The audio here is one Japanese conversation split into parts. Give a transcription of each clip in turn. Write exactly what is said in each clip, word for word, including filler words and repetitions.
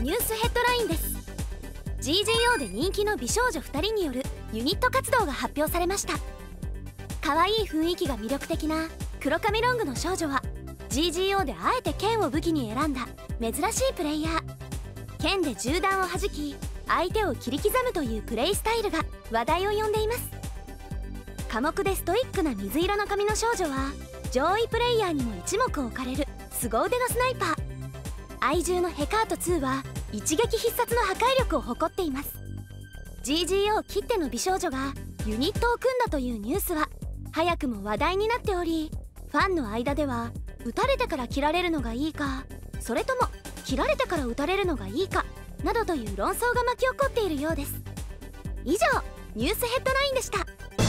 ニュースヘッドラインです。 ジージーオー で人気の美少女ふたりによるユニット活動が発表されました。可愛い雰囲気が魅力的な黒髪ロングの少女は ジージーオー であえて剣を武器に選んだ珍しいプレイヤー。剣で銃弾を弾き相手を切り刻むというプレイスタイルが話題を呼んでいます。寡黙でストイックな水色の髪の少女は上位プレイヤーにも一目置かれる凄腕のスナイパー。愛獣のヘカートツーは一撃必殺の破壊力を誇っています。 ジージーオー きっての美少女がユニットを組んだというニュースは早くも話題になっており、ファンの間では撃たれてから切られるのがいいか、それとも切られてから撃たれるのがいいかなどという論争が巻き起こっているようです。以上、ニュースヘッドラインでした。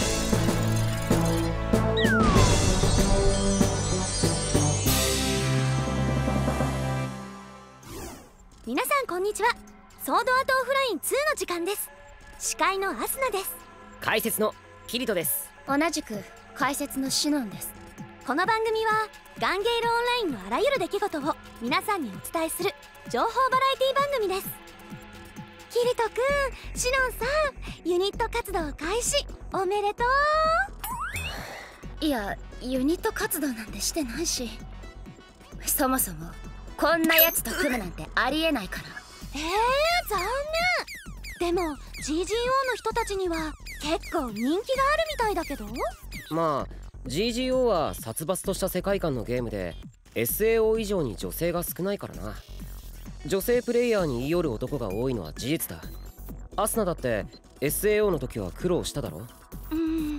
皆さんこんにちは。ソードアートオフラインツーの時間です。司会のアスナです。 解説のキリトです。 同じく解説のシノンです。 この番組はガンゲールオンラインのあらゆる出来事を皆さんにお伝えする情報バラエティ番組です。キリトくん、シノンさん、ユニット活動開始おめでとう。いや、ユニット活動なんてしてないし、そもそもこんなやつと組むなんてありえないから。 えー、残念。でも ジージーオー の人たちには結構人気があるみたいだけど。 まあ ジージーオー は殺伐とした世界観のゲームで エスエーオー 以上に女性が少ないからな。女性プレイヤーに言い寄る男が多いのは事実だ。アスナだって エスエーオー の時は苦労しただろ。 うん、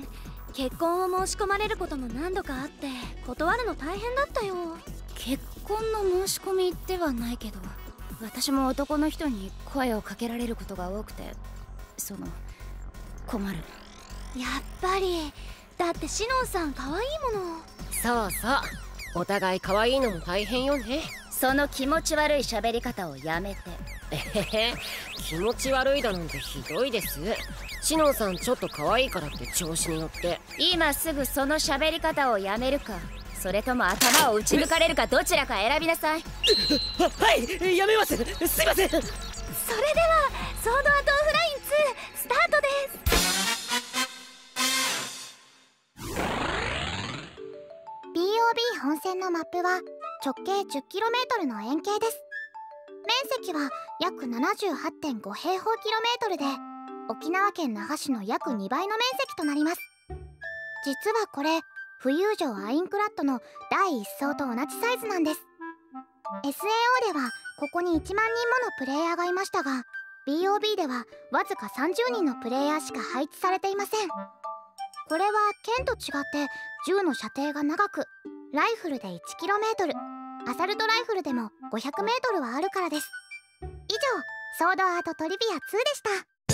結婚を申し込まれることも何度かあって断るの大変だったよ。 結婚の申し込みではないけど、私も男の人に声をかけられることが多くて、その困る。 やっぱりだってシノンさん可愛いもの。 そうそう、お互い可愛いのも大変よね。 その気持ち悪い喋り方をやめて。 えへへ、気持ち悪いだなんてひどいです。シノンさんちょっと可愛いからって調子に乗って。 今すぐその喋り方をやめるか、それとも頭を打ち抜かれるか、どちらか選びなさい。 は、はい、やめます。すいません。それではソードアートオフラインツースタートです。 ビーオービー 本線のマップは直径 じゅっキロメートル の円形です。面積は約 ななじゅうはちてんご 平方キロメートルで沖縄県那覇市の約にばいの面積となります。実はこれ浮遊城アインクラッドのだいいっ層と同じサイズなんです。 エスエーオー ではここにいちまんにんものプレイヤーがいましたが、 ビーオービー ではわずかさんじゅうにんのプレイヤーしか配置されていません。これは剣と違って銃の射程が長く、ライフルで いちキロメートル、アサルトライフルでも ごひゃくメートル はあるからです。以上、ソードアートトリビアツーでした。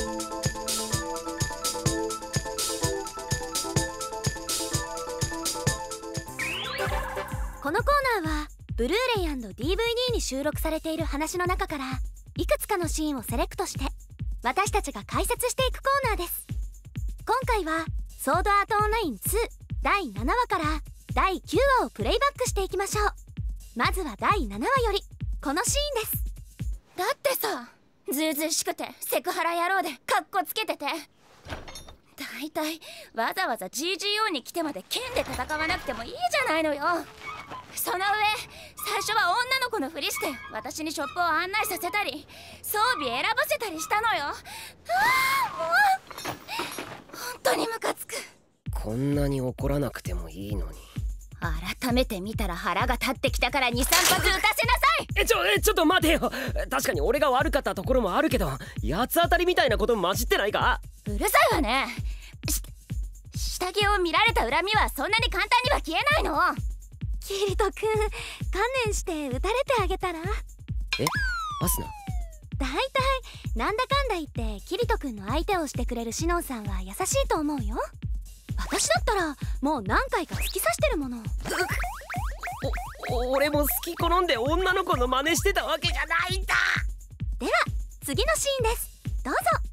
このコーナーはブルーレイ &ディーブイディー に収録されている話の中からいくつかのシーンをセレクトして私たちが解説していくコーナーです。今回はソードアートオンラインツーだいななわからだいきゅうわをプレイバックしていきましょう。まずはだいななわよりこのシーンです。 だってさ、ずうずうしくてセクハラ野郎でカッコつけてて、だいたいわざわざ ジージーオー に来てまで剣で戦わなくてもいいじゃないのよ。その上最初は女の子のふりして私にショップを案内させたり装備選ばせたりしたのよ。ああ、もう本当にムカつく。 こんなに怒らなくてもいいのに。 改めて見たら腹が立ってきたから にさんぱつ撃たせなさい。 えちょえちょっと待てよ。確かに俺が悪かったところもあるけど、八つ当たりみたいなこと混じってないか。 うるさいわね。し下着を見られた恨みはそんなに簡単には消えないの。 キリトくん、観念して撃たれてあげたら。 え、アスナ。 だいたいなんだかんだ言ってキリトくんの相手をしてくれるシノンさんは優しいと思うよ。私だったらもう何回か突き刺してるもの。 お俺も好き好んで女の子の真似してたわけじゃないんだ。 では次のシーンです。どう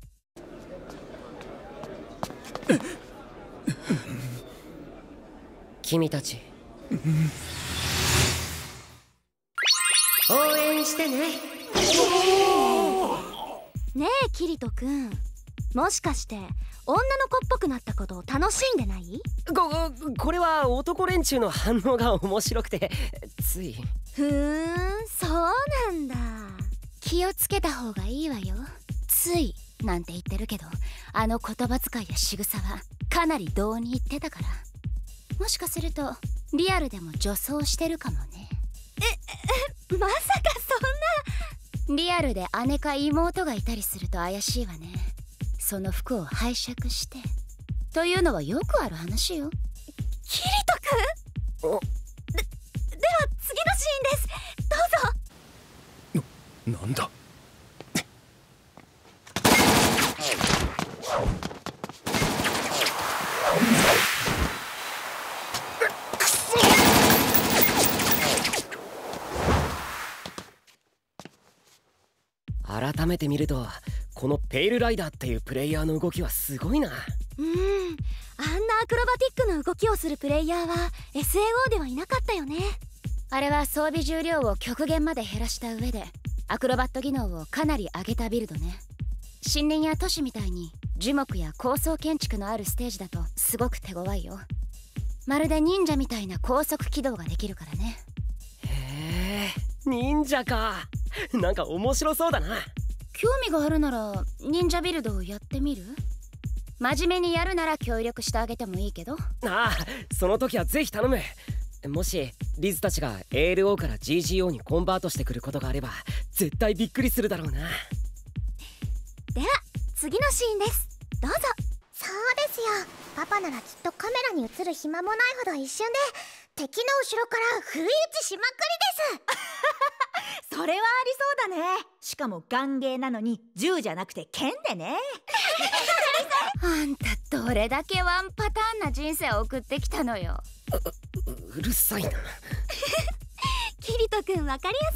ぞ。 君たち応援してね。 ねえキリトくん、もしかして女の子っぽくなったことを楽しんでない？ ここれは男連中の反応が面白くてつい。 ふーん、そうなんだ。 気をつけた方がいいわよ。ついなんて言ってるけど、あの言葉遣いや仕草はかなり胴に言ってたから、もしかするとリアルでも女装してるかもね。 え、え、まさかそんな。 リアルで姉か妹がいたりすると怪しいわね。その服を拝借してというのはよくある話よ。 キリトくん。 おで、では次のシーンです。どうぞ。 な、なんだ。 改めて見るとこのペイルライダーっていうプレイヤーの動きはすごいな。 うん、あんなアクロバティックな動きをするプレイヤーは エスエーオー ではいなかったよね。 あれは装備重量を極限まで減らした上でアクロバット技能をかなり上げたビルドね。森林や都市みたいに樹木や高層建築のあるステージだとすごく手強いよ。まるで忍者みたいな高速軌道ができるからね。 へえ、忍者か。なんか面白そうだな。 興味があるなら忍者ビルドをやってみる？真面目にやるなら協力してあげてもいいけど。 ああ、その時はぜひ頼む。もしリズたちが エーエルオー から ジージーオー にコンバートしてくることがあれば絶対びっくりするだろうな。 では次のシーンです。どうぞ。 そうですよ。パパならきっとカメラに映る暇もないほど一瞬で敵の後ろから不意打ちしまくりですそれはありそうだね。しかも眼芸なのに銃じゃなくて剣でねあんたどれだけワンパターンな人生を送ってきたのよ。 う, うるさいなキリトくんわかりや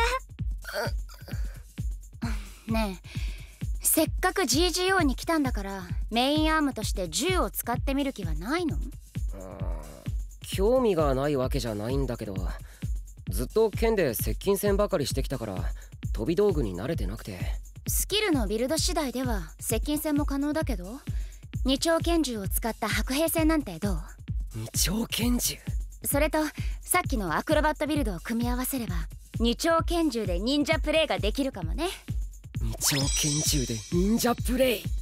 すいからねえ、せっかく ジージーオー に来たんだからメインアームとして銃を使ってみる気はないの？ 興味がないわけじゃないんだけど、ずっと剣で接近戦ばかりしてきたから飛び道具に慣れてなくて。 スキルのビルド次第では接近戦も可能だけど、二丁拳銃を使った白兵戦なんてどう？ 二丁拳銃？ それとさっきのアクロバットビルドを組み合わせれば二丁拳銃で忍者プレイができるかもね。 二丁拳銃で忍者プレイ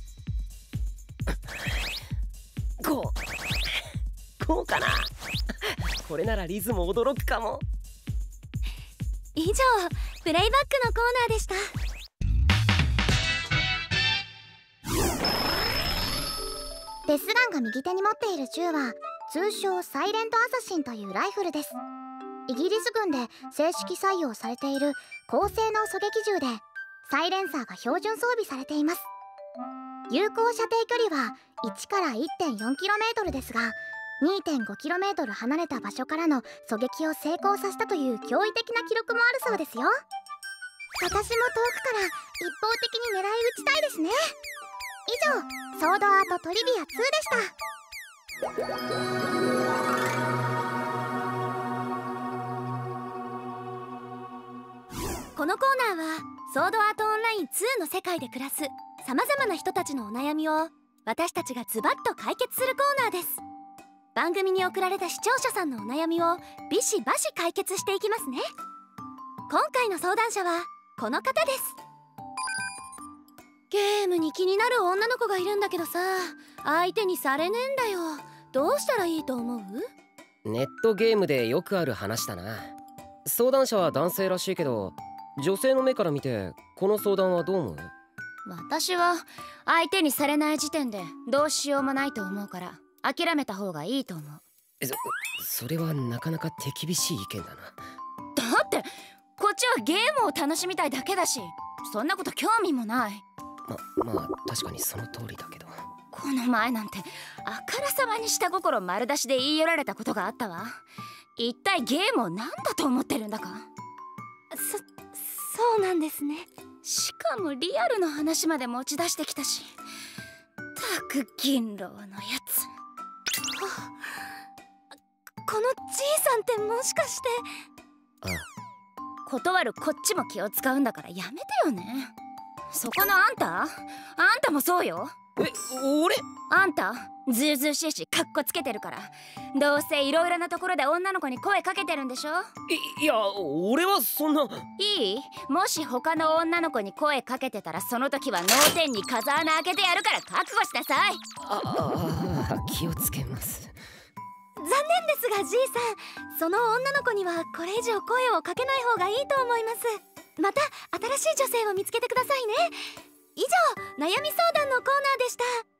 こうこうかなこれならリズも驚くかも。 以上プレイバックのコーナーでした。 デスガンが右手に持っている銃は通称サイレントアサシンというライフルです。イギリス軍で正式採用されている高性能狙撃銃でサイレンサーが標準装備されています。有効射程距離はいちから いってんよんキロメートル ですが にてんごキロメートル 離れた場所からの狙撃を成功させたという驚異的な記録もあるそうですよ。私も遠くから一方的に狙い撃ちたいですね。以上ソードアートトリビアツーでした。 このコーナーはソードアートオンラインツーの世界で暮らすさまざまな人たちのお悩みを私たちがズバッと解決するコーナーです。番組に送られた視聴者さんのお悩みをビシバシ解決していきますね。今回の相談者はこの方です。ゲームに気になる女の子がいるんだけどさ、相手にされねえんだよ。どうしたらいいと思う？ ネットゲームでよくある話だな。相談者は男性らしいけど女性の目から見てこの相談はどう思う？ 私は相手にされない時点でどうしようもないと思うから諦めた方がいいと思う。 そ、それはなかなか手厳しい意見だな。 だってこっちはゲームを楽しみたいだけだし、そんなこと興味もない。 ま、まあ確かにその通りだけど、 この前なんてあからさまに下心丸出しで言い寄られたことがあったわ。一体ゲームを何だと思ってるんだか。 そ、そうなんですね。 しかもリアルの話まで持ち出してきたし、たく銀狼のやつ。 このじいさんってもしかして。 ああ、 断るこっちも気を使うんだからやめてよね。そこのあんた、あんたもそうよ。 え、俺？ あんたずうずうしいしカッコつけてるから、どうせいろいろなところで女の子に声かけてるんでしょ。 い、いや俺はそんな。 いい？もし他の女の子に声かけてたらその時は脳天に風穴開けてやるから覚悟しなさい。 ああ、気をつけます。 残念ですが G さん、その女の子にはこれ以上声をかけない方がいいと思います。また新しい女性を見つけてくださいね。以上、悩み相談のコーナーでした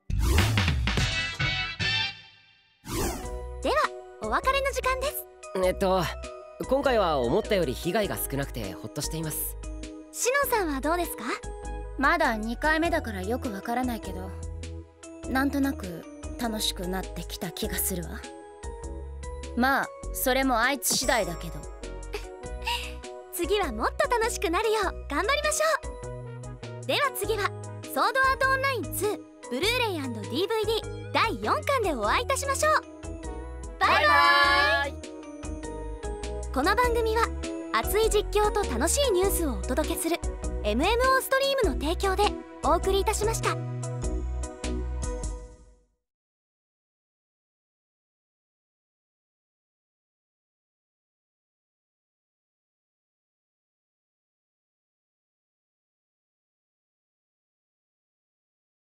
。ではお別れの時間です。 えっと今回は思ったより被害が少なくてほっとしています。 しのさんはどうですか？ まだにかいめだからよくわからないけど、なんとなく楽しくなってきた気がするわ。まあそれもあいつ次第だけど次はもっと楽しくなるよう頑張りましょう。では次はソードアートオンラインツーブルーレイ&ディーブイディーだいよんかんでお会いいたしましょう。バイバイ。この番組は熱い実況と楽しいニュースをお届けする エムエムオー ストリームの提供でお送りいたしました。